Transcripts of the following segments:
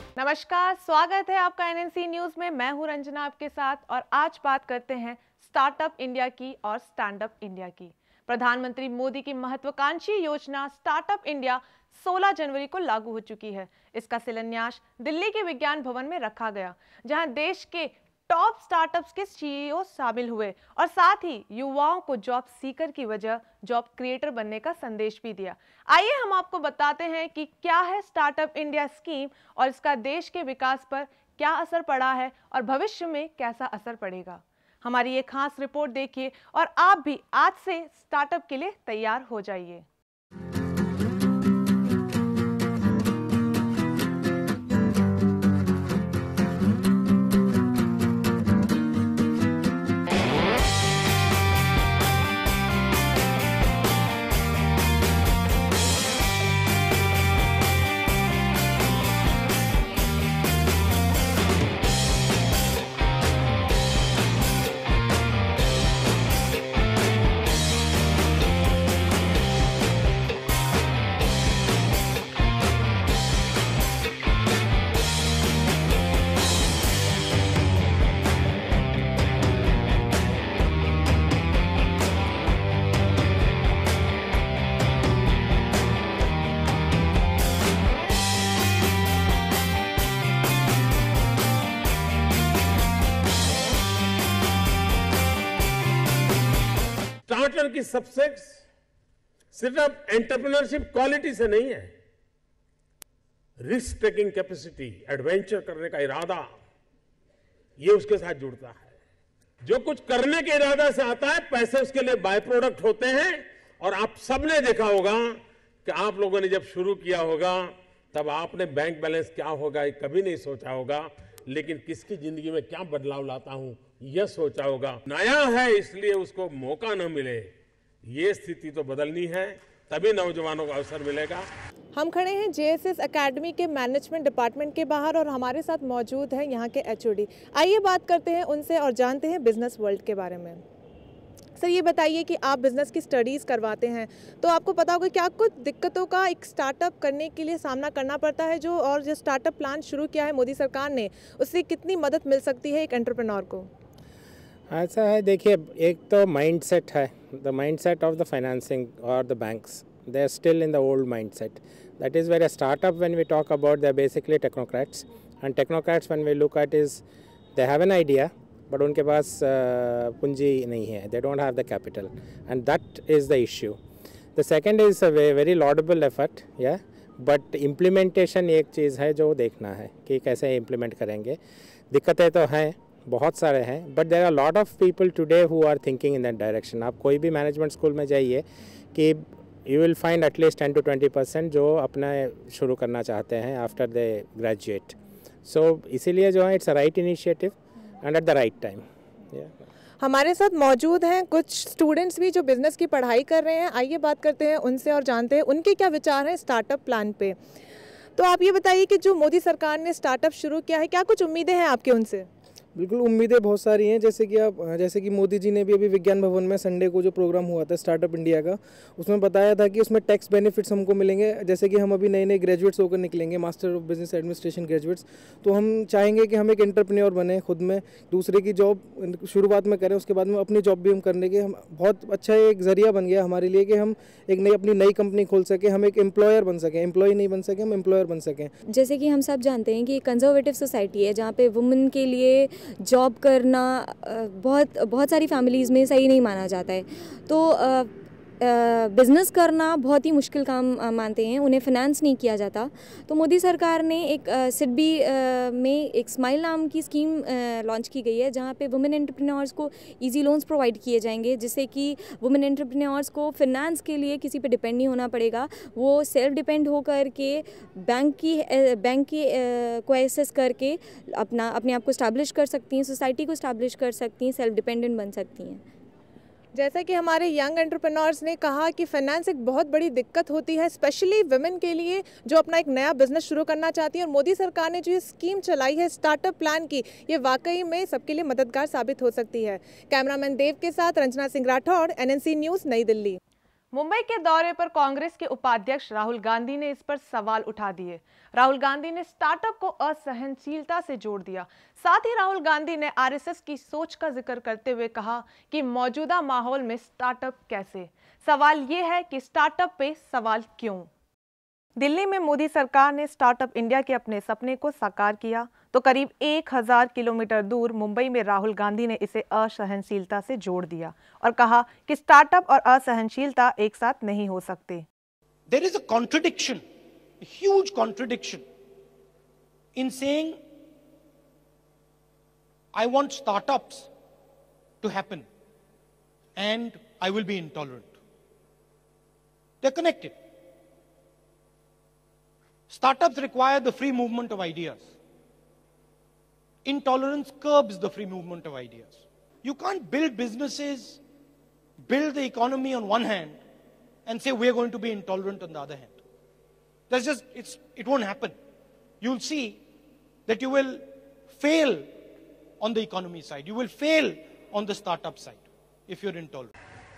नमस्कार, स्वागत है आपका एनएनसी न्यूज में। मैं हूं रंजना आपके साथ और आज बात करते हैं स्टार्टअप इंडिया की और स्टैंड अप इंडिया की। प्रधानमंत्री मोदी की महत्वाकांक्षी योजना स्टार्टअप इंडिया 16 जनवरी को लागू हो चुकी है। इसका शिलान्यास दिल्ली के विज्ञान भवन में रखा गया, जहां देश के टॉप स्टार्टअप्स के सीईओ शामिल हुए और साथ ही युवाओं को जॉब सीकर की वजह जॉब क्रिएटर बनने का संदेश भी दिया। आइए हम आपको बताते हैं कि क्या है स्टार्टअप इंडिया स्कीम और इसका देश के विकास पर क्या असर पड़ा है और भविष्य में कैसा असर पड़ेगा। हमारी ये खास रिपोर्ट देखिए और आप भी आज से स्टार्टअप के लिए तैयार हो जाइए। स्टार्टर की सक्सेस सिर्फ एंटरप्रेन्योरशिप क्वालिटी से नहीं है, रिस्क टेकिंग कैपेसिटी, एडवेंचर करने का इरादा, ये उसके साथ जुड़ता है। जो कुछ करने के इरादा से आता है, पैसे उसके लिए बाय प्रोडक्ट होते हैं। और आप सबने देखा होगा कि आप लोगों ने जब शुरू किया होगा तब आपने बैंक बैलेंस क्या होगा ये कभी नहीं सोचा होगा, लेकिन किसकी जिंदगी में क्या बदलाव लाता हूं यह सोचा होगा। नया है इसलिए उसको मौका न मिले, ये स्थिति तो बदलनी है, तभी नौजवानों को अवसर मिलेगा। हम खड़े हैं जेएसएस एकेडमी के मैनेजमेंट डिपार्टमेंट के बाहर और हमारे साथ मौजूद है यहाँ के एचओडी। आइए बात करते हैं उनसे और जानते हैं बिजनेस वर्ल्ड के बारे में। सर, ये बताइए कि आप बिजनेस की स्टडीज़ करवाते हैं तो आपको पता होगा क्या कुछ दिक्कतों का एक स्टार्टअप करने के लिए सामना करना पड़ता है, जो स्टार्टअप प्लान शुरू किया है मोदी सरकार ने, उससे कितनी मदद मिल सकती है एक एंटरप्रेन्योर को? ऐसा है, देखिए, एक तो माइंडसेट है, the mindset of the financing और the banks, they are still in the old mindset. That is where a startup when we talk about they are basically technocrats, and technocrats when we look at is they have an idea but उनके पास पूंजी नहीं है, they don't have the capital, and that is the issue. The second is a very laudable effort, yeah but implementation एक चीज़ है जो देखना है कि कैसे इम्प्लीमेंट करेंगे। दिक्कतें तो हैं, बहुत सारे हैं, but there are lot of people today who are thinking in that direction. आप कोई भी मैनेजमेंट स्कूल में जाइए कि you will find at least 10 to 20% जो अपना शुरू करना चाहते हैं आफ्टर दे ग्रेजुएट। सो इसीलिए जो है it's a right initiative and at the right time. हमारे साथ मौजूद हैं कुछ स्टूडेंट्स भी जो बिजनेस की पढ़ाई कर रहे हैं। आइए बात करते हैं उनसे और जानते हैं उनके क्या विचार हैं स्टार्टअप प्लान पे। तो आप ये बताइए कि जो मोदी सरकार ने स्टार्टअप शुरू किया है, क्या कुछ उम्मीदें हैं आपके उनसे? बिल्कुल, उम्मीदें बहुत सारी हैं। जैसे कि मोदी जी ने भी अभी विज्ञान भवन में संडे को जो प्रोग्राम हुआ था स्टार्टअप इंडिया का, उसमें बताया था कि उसमें टैक्स बेनिफिट्स हमको मिलेंगे। जैसे कि हम अभी नए नए ग्रेजुएट्स होकर निकलेंगे, master of business administration graduates, तो हम चाहेंगे कि हम एक एंटरप्रेन्योर बने, खुद में दूसरे की जॉब शुरुआत में करें, उसके बाद में अपनी जॉब भी हम करने के हम बहुत अच्छा एक जरिया बन गया हमारे लिए कि हम एक अपनी नई कंपनी खोल सके, हम एक एम्प्लॉयर बन सकें, एम्प्लॉय नहीं बन सके, हम एम्प्लॉयर बन सकें। जैसे कि हम सब जानते हैं कि कंजर्वेटिव सोसाइटी है जहाँ पे वुमेन के लिए जॉब करना बहुत सारी फैमिलीज़ में सही नहीं माना जाता है। तो बिज़नेस करना बहुत ही मुश्किल काम मानते हैं, उन्हें फाइनेंस नहीं किया जाता। तो मोदी सरकार ने एक सिडबी में एक स्माइल नाम की स्कीम लॉन्च की गई है, जहाँ पे वुमेन एंटरप्रेन्योर्स को इजी लोन्स प्रोवाइड किए जाएंगे, जिससे कि वुमेन एंटरप्रेन्योर्स को फाइनेंस के लिए किसी पे डिपेंड नहीं होना पड़ेगा। वो सेल्फ डिपेंड होकर के बैंक की को एसेस करके अपने आप को इस्टेब्लिश कर सकती हैं, सोसाइटी को इस्टेब्लिश कर सकती हैं, सेल्फ डिपेंडेंट बन सकती हैं। जैसा कि हमारे यंग एंटरप्रेन्योर्स ने कहा कि फाइनेंस एक बहुत बड़ी दिक्कत होती है, स्पेशली वुमेन के लिए जो अपना एक नया बिजनेस शुरू करना चाहती हैं। और मोदी सरकार ने जो ये स्कीम चलाई है स्टार्टअप प्लान की, ये वाकई में सबके लिए मददगार साबित हो सकती है। कैमरामैन देव के साथ रंजना सिंह राठौड़, एनएनसी न्यूज़, नई दिल्ली। मुंबई के दौरे पर कांग्रेस के उपाध्यक्ष राहुल गांधी ने इस पर सवाल उठा दिए। राहुल गांधी ने स्टार्टअप को असहनशीलता से जोड़ दिया। साथ ही राहुल गांधी ने आरएसएस की सोच का जिक्र करते हुए कहा कि मौजूदा माहौल में स्टार्टअप कैसे। सवाल यह है कि स्टार्टअप पे सवाल क्यों। दिल्ली में मोदी सरकार ने स्टार्टअप इंडिया के अपने सपने को साकार किया तो करीब 1000 किलोमीटर दूर मुंबई में राहुल गांधी ने इसे असहनशीलता से जोड़ दिया और कहा कि स्टार्टअप और असहनशीलता एक साथ नहीं हो सकते। There is a contradiction, a huge contradiction in saying I want startups to happen and I will be intolerant. They're connected. Startups require the free movement of ideas. Intolerance curbs the free movement of ideas. You can't build businesses, build the economy on one hand, and say we're going to be intolerant on the other hand. That's just, it won't happen. You'll see that you will fail on the economy side. You will fail on the startup side if you're intolerant.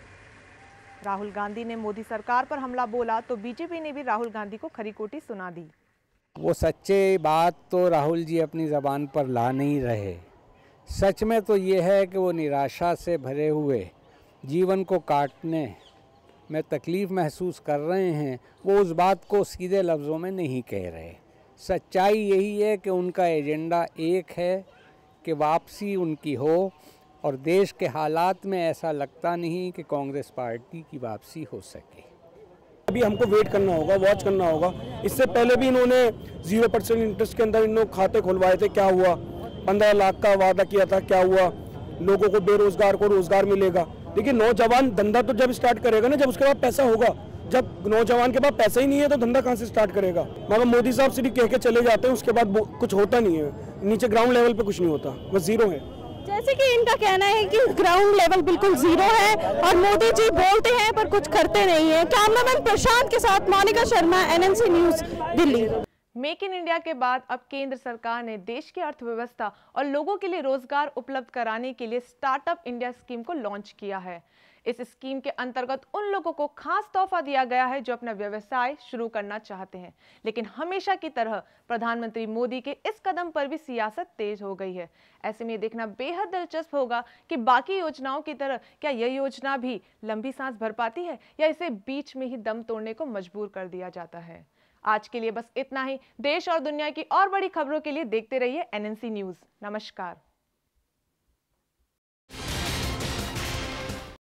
Rahul Gandhi ने मोदी सरकार पर हमला बोला तो BJP ने भी राहुल गांधी को खरी खोटी सुना दी। वो सच्चे बात तो राहुल जी अपनी ज़बान पर ला नहीं रहे। सच में तो ये है कि वो निराशा से भरे हुए जीवन को काटने में तकलीफ़ महसूस कर रहे हैं। वो उस बात को सीधे लफ्ज़ों में नहीं कह रहे। सच्चाई यही है कि उनका एजेंडा एक है कि वापसी उनकी हो, और देश के हालात में ऐसा लगता नहीं कि कांग्रेस पार्टी की वापसी हो सके। अभी हमको वेट करना होगा, वॉच करना होगा। इससे पहले भी इन्होंने 0% इंटरेस्ट के अंदर इन्होंने खाते खुलवाए थे, क्या हुआ? 15 लाख का वादा किया था, क्या हुआ? लोगों को, बेरोजगार को रोजगार मिलेगा। देखिए, नौजवान धंधा तो जब स्टार्ट करेगा ना, जब उसके पास पैसा होगा। जब नौजवान के पास पैसा ही नहीं है तो धंधा कहाँ से स्टार्ट करेगा? मगर मोदी साहब सिर्फ कह के चले जाते हैं, उसके बाद कुछ होता नहीं है। नीचे ग्राउंड लेवल पे कुछ नहीं होता, बस जीरो है। जैसे कि इनका कहना है कि ग्राउंड लेवल बिल्कुल जीरो है और मोदी जी बोलते हैं पर कुछ करते नहीं है। कैमरामैन प्रशांत के साथ Monika Sharma, NNC news, Delhi. Make in India के बाद अब केंद्र सरकार ने देश की अर्थव्यवस्था और लोगों के लिए रोजगार उपलब्ध कराने के लिए स्टार्टअप इंडिया स्कीम को लॉन्च किया है। इस स्कीम के अंतर्गत उन लोगों को खास तोहफा दिया गया है जो अपना व्यवसाय शुरू करना चाहते हैं। लेकिन हमेशा की तरह प्रधानमंत्री मोदी के इस कदम पर भी सियासत तेज हो गई है। ऐसे में देखना बेहद दिलचस्प होगा कि बाकी योजनाओं की तरह क्या यह योजना भी लंबी सांस भर पाती है या इसे बीच में ही दम तोड़ने को मजबूर कर दिया जाता है। आज के लिए बस इतना ही। देश और दुनिया की और बड़ी खबरों के लिए देखते रहिए एनएनसी न्यूज। नमस्कार।